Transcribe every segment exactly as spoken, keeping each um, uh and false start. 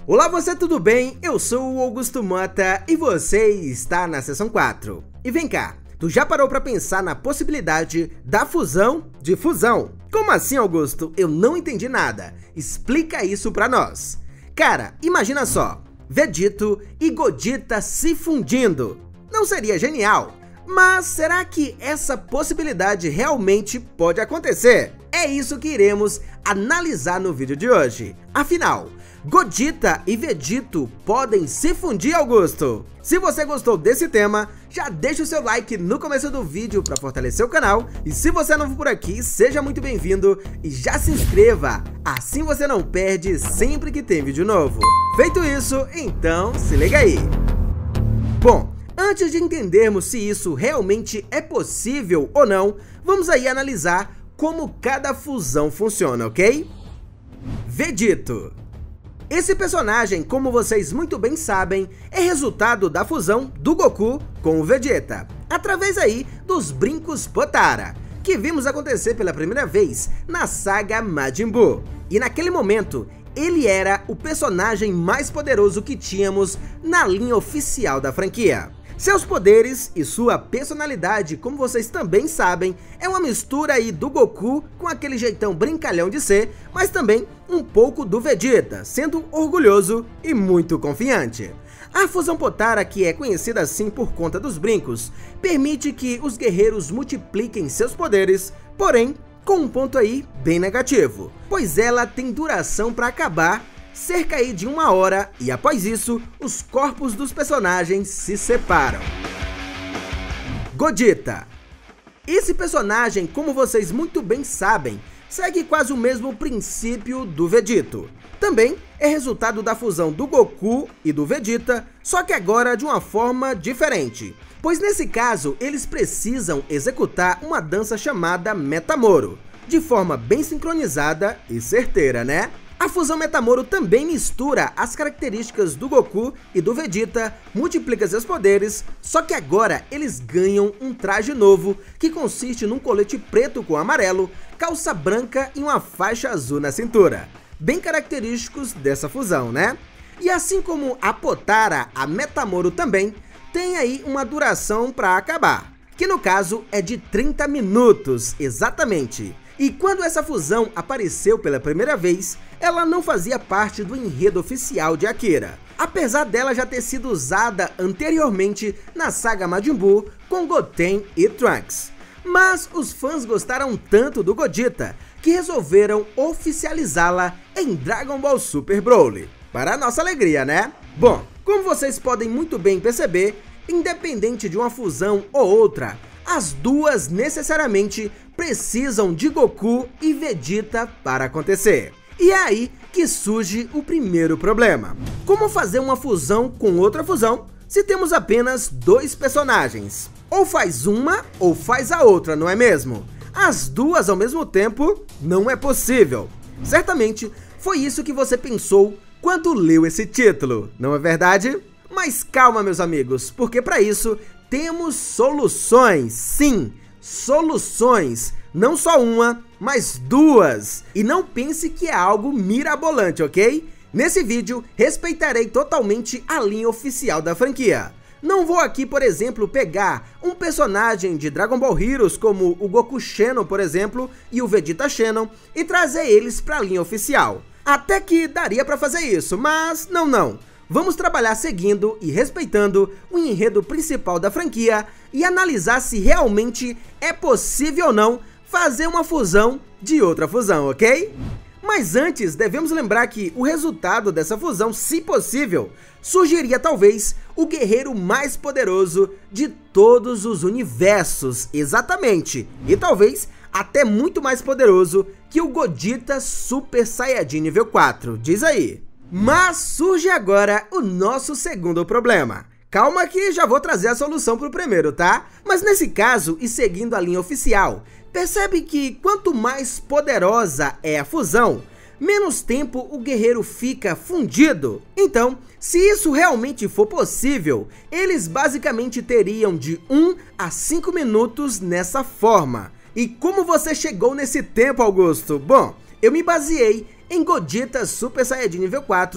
Olá você, tudo bem? Eu sou o Augusto Mota e você está na seção quatro. E vem cá, tu já parou pra pensar na possibilidade da fusão de fusão? Como assim, Augusto? Eu não entendi nada. Explica isso pra nós. Cara, imagina só, Vegito e Gogeta se fundindo. Não seria genial? Mas será que essa possibilidade realmente pode acontecer? É isso que iremos analisar no vídeo de hoje. Afinal, Gogeta e Vegito podem se fundir, Augusto? Se você gostou desse tema, já deixa o seu like no começo do vídeo para fortalecer o canal. E se você é novo por aqui, seja muito bem-vindo e já se inscreva. Assim você não perde sempre que tem vídeo novo. Feito isso, então se liga aí. Bom, antes de entendermos se isso realmente é possível ou não, vamos aí analisar como cada fusão funciona, ok? Vegito. Esse personagem, como vocês muito bem sabem, é resultado da fusão do Goku com o Vegeta, através aí dos brincos Potara, que vimos acontecer pela primeira vez na saga Majin Buu. E naquele momento, ele era o personagem mais poderoso que tínhamos na linha oficial da franquia. Seus poderes e sua personalidade, como vocês também sabem, é uma mistura aí do Goku com aquele jeitão brincalhão de ser, mas também um pouco do Vegeta, sendo orgulhoso e muito confiante. A fusão Potara, que é conhecida assim por conta dos brincos, permite que os guerreiros multipliquem seus poderes, porém com um ponto aí bem negativo, pois ela tem duração para acabar cerca aí de uma hora, e após isso, os corpos dos personagens se separam. Gogeta. Esse personagem, como vocês muito bem sabem, segue quase o mesmo princípio do Vegito. Também é resultado da fusão do Goku e do Vegeta, só que agora de uma forma diferente. Pois nesse caso, eles precisam executar uma dança chamada Metamoro, de forma bem sincronizada e certeira, né? A fusão Metamoro também mistura as características do Goku e do Vegeta, multiplica seus poderes, só que agora eles ganham um traje novo, que consiste num colete preto com amarelo, calça branca e uma faixa azul na cintura. Bem característicos dessa fusão, né? E assim como a Potara, a Metamoro também tem aí uma duração para acabar, que no caso é de trinta minutos, exatamente. E quando essa fusão apareceu pela primeira vez, ela não fazia parte do enredo oficial de Akira, apesar dela já ter sido usada anteriormente na saga Majin Buu com Goten e Trunks. Mas os fãs gostaram tanto do Gogeta que resolveram oficializá-la em Dragon Ball Super Broly, para a nossa alegria, né? Bom, como vocês podem muito bem perceber, independente de uma fusão ou outra, as duas necessariamente precisam de Goku e Vegeta para acontecer. E é aí que surge o primeiro problema. Como fazer uma fusão com outra fusão se temos apenas dois personagens? Ou faz uma ou faz a outra, não é mesmo? As duas ao mesmo tempo não é possível. Certamente foi isso que você pensou quando leu esse título, não é verdade? Mas calma, meus amigos, porque para isso temos soluções, sim, soluções, não só uma, mas duas. E não pense que é algo mirabolante, ok? Nesse vídeo, respeitarei totalmente a linha oficial da franquia. Não vou aqui, por exemplo, pegar um personagem de Dragon Ball Heroes como o Goku Xenon, por exemplo, e o Vegeta Xenon, e trazer eles para a linha oficial. Até que daria para fazer isso, mas não, não. Vamos trabalhar seguindo e respeitando o enredo principal da franquia e analisar se realmente é possível ou não fazer uma fusão de outra fusão, ok? Mas antes, devemos lembrar que o resultado dessa fusão, se possível, surgiria talvez o guerreiro mais poderoso de todos os universos, exatamente, e talvez até muito mais poderoso que o Gogeta Super Saiyajin nível quatro, diz aí. Mas surge agora o nosso segundo problema. Calma que já vou trazer a solução pro primeiro, tá? Mas nesse caso, e seguindo a linha oficial, percebe que quanto mais poderosa é a fusão, menos tempo o guerreiro fica fundido. Então, se isso realmente for possível, eles basicamente teriam de um a cinco minutos nessa forma. E como você chegou nesse tempo, Augusto? Bom, eu me baseei em Gogeta Super Saiyajin nível quatro,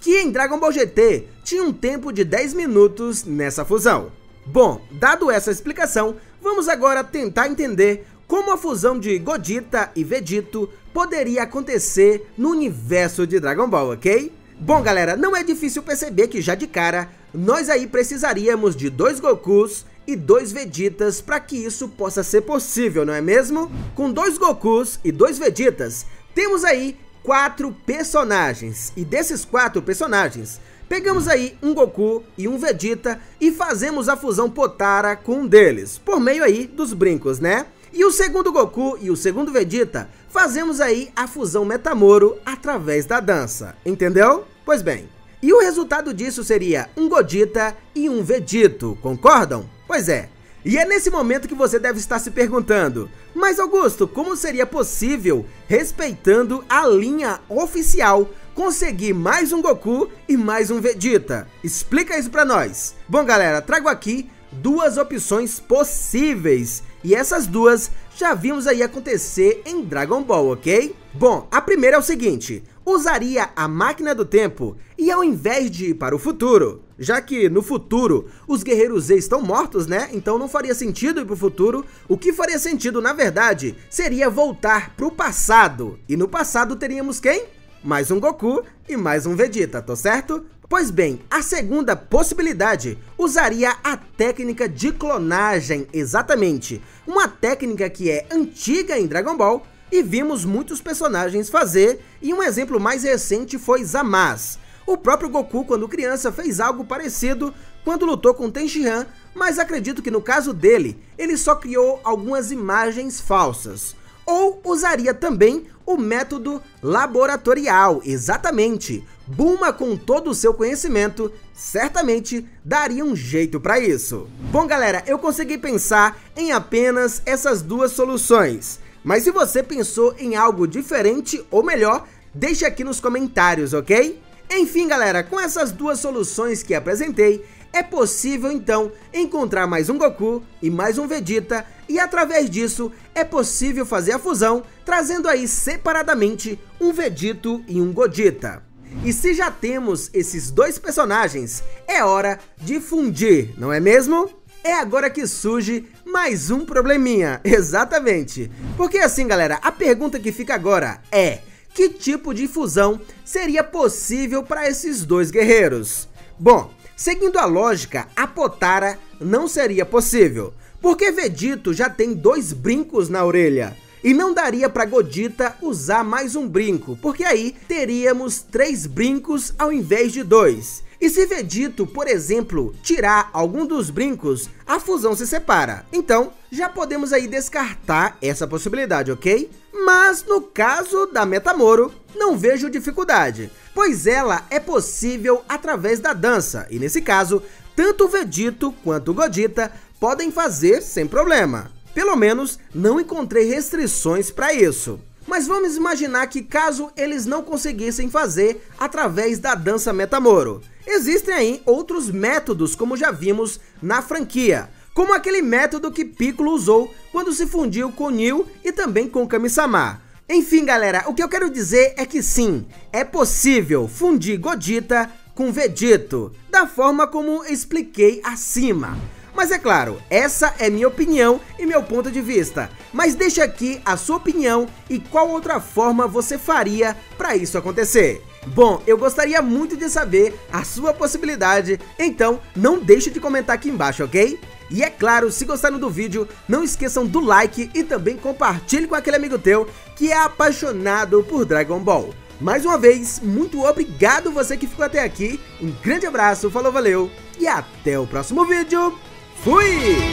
que em Dragon Ball G T tinha um tempo de dez minutos nessa fusão. Bom, dado essa explicação, vamos agora tentar entender como a fusão de Gogeta e Vegito poderia acontecer no universo de Dragon Ball, ok? Bom galera, não é difícil perceber que já de cara, nós aí precisaríamos de dois Gokus e dois Vegetas para que isso possa ser possível, não é mesmo? Com dois Gokus e dois Vegetas, temos aí quatro personagens, e desses quatro personagens, pegamos aí um Goku e um Vegeta e fazemos a fusão Potara com um deles, por meio aí dos brincos, né? E o segundo Goku e o segundo Vegeta, fazemos aí a fusão Metamoro através da dança, entendeu? Pois bem, e o resultado disso seria um Gogeta e um Vegito, concordam? Pois é, e é nesse momento que você deve estar se perguntando, mas Augusto, como seria possível, respeitando a linha oficial, conseguir mais um Goku e mais um Vegeta? Explica isso pra nós. Bom galera, trago aqui duas opções possíveis, e essas duas já vimos aí acontecer em Dragon Ball, ok? Bom, a primeira é o seguinte, usaria a máquina do tempo e ao invés de ir para o futuro, já que no futuro os guerreiros Z estão mortos, né? Então não faria sentido ir para o futuro. O que faria sentido, na verdade, seria voltar para o passado. E no passado teríamos quem? Mais um Goku e mais um Vegeta, tá certo? Pois bem, a segunda possibilidade usaria a técnica de clonagem, exatamente. Uma técnica que é antiga em Dragon Ball e vimos muitos personagens fazer, e um exemplo mais recente foi Zamasu. O próprio Goku, quando criança, fez algo parecido quando lutou com Tenshinhan, mas acredito que no caso dele, ele só criou algumas imagens falsas. Ou usaria também o método laboratorial, exatamente. Bulma, com todo o seu conhecimento, certamente daria um jeito para isso. Bom galera, eu consegui pensar em apenas essas duas soluções, mas se você pensou em algo diferente ou melhor, deixe aqui nos comentários, ok? Enfim galera, com essas duas soluções que apresentei, é possível então encontrar mais um Goku e mais um Vegeta, e através disso é possível fazer a fusão, trazendo aí separadamente um Vegito e um Gogeta. E se já temos esses dois personagens, é hora de fundir, não é mesmo? É agora que surge mais um probleminha, exatamente. Porque assim galera, a pergunta que fica agora é: que tipo de fusão seria possível para esses dois guerreiros? Bom, seguindo a lógica, a Potara não seria possível, porque Vegito já tem dois brincos na orelha. E não daria para Gogeta usar mais um brinco, porque aí teríamos três brincos ao invés de dois. E se Vegito, por exemplo, tirar algum dos brincos, a fusão se separa. Então, já podemos aí descartar essa possibilidade, ok? Mas no caso da Metamoro, não vejo dificuldade, pois ela é possível através da dança. E nesse caso, tanto o Vegito quanto o Gogeta podem fazer sem problema. Pelo menos não encontrei restrições para isso. Mas vamos imaginar que caso eles não conseguissem fazer através da dança Metamoro, existem aí outros métodos, como já vimos na franquia, como aquele método que Piccolo usou quando se fundiu com Nil e também com Kami-sama. Enfim galera, o que eu quero dizer é que sim, é possível fundir Gogeta com Vegito, da forma como expliquei acima. Mas é claro, essa é minha opinião e meu ponto de vista, mas deixa aqui a sua opinião e qual outra forma você faria para isso acontecer. Bom, eu gostaria muito de saber a sua possibilidade, então não deixe de comentar aqui embaixo, ok? E é claro, se gostaram do vídeo, não esqueçam do like e também compartilhe com aquele amigo teu que é apaixonado por Dragon Ball. Mais uma vez, muito obrigado você que ficou até aqui, um grande abraço, falou, valeu e até o próximo vídeo. Fui!